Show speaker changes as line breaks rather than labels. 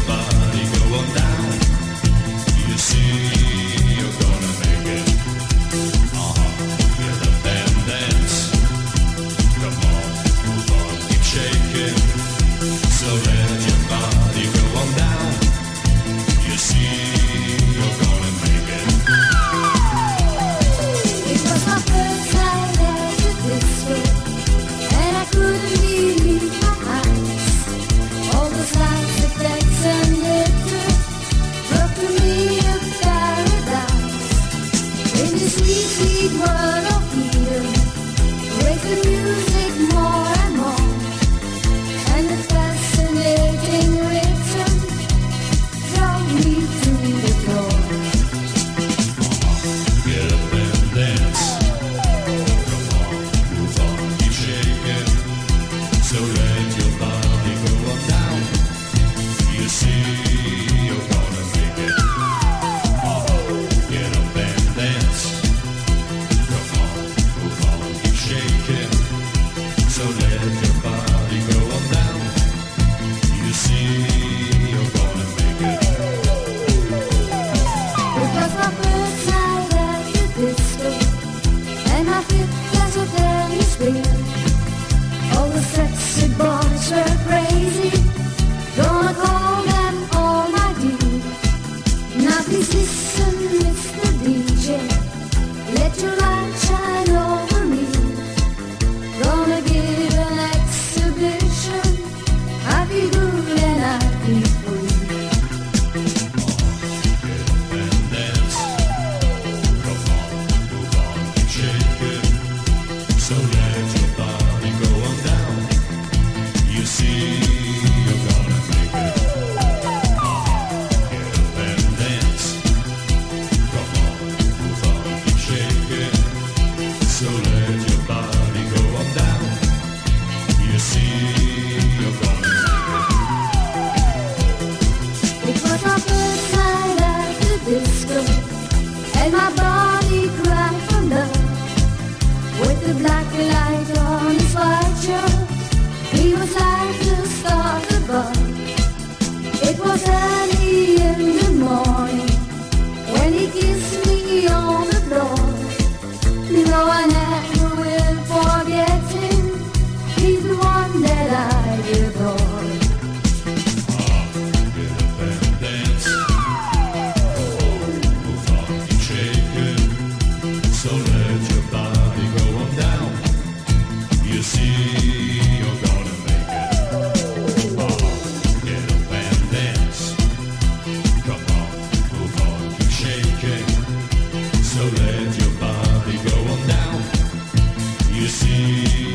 body go on down. You see, you're gonna make it. Get up and dance. Come on, move on, keep shaking. So let your body go on down. You see, you're gonna make it.
It was my first night at the disco, and I couldn't believe my eyes. All those lights, effects, and glitter brought to me a paradise. In this sweet, sweet world of freedom, raise the music more and more, and the fascinating rhythm drove me to the floor.
Get up and dance. Come on, move on, keep shaking. So let your body go on down. You see, you're gonna make it. Get up and dance. Come on, move on, keep shaking. So let your body go on down. You see, you're gonna make it.
It was my first night at the disco, and I fit as a Danish wheel. All the sexy boys were crazy, gonna call them all my dear. Now please listen, Mr. DJ, let your light shine over me. Gonna give an exhibition, I feel good and I feel free.
Get up and dance. Come on, move on, keep shaking. So let your body go on down. You see, you're gonna make it. Get up and dance. Come on, move on, keep shaking. So let your body go on down. You see, you're gonna make it.
It was my first night at the disco, and my body cried for love. With the black light on his white shirt, he was like the stars above. It was early in the morning when he kissed me on the floor. No, I never will forget him. He's the one that I adore.
Get up and dance. Move on, keep shaking. So let your body go on down. You see, you're gonna make it. Get up and dance. Come on, move on, keep shaking. So let your body go on down. You see,